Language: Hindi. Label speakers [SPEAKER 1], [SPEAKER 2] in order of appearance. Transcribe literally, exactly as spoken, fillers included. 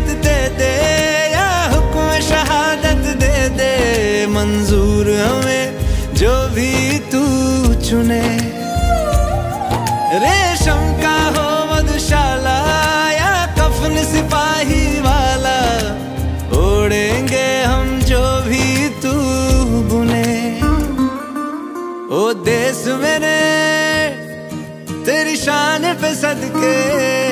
[SPEAKER 1] शरीयत दे दे या हुक्म शहादत दे दे, मंजूर हमें जो भी तू चुने। रेशम का हो मधुशाला या कफन सिपाही वाला, ओढ़ेंगे हम जो भी तू बुने। ओ देश मेरे तेरी शान पे सदके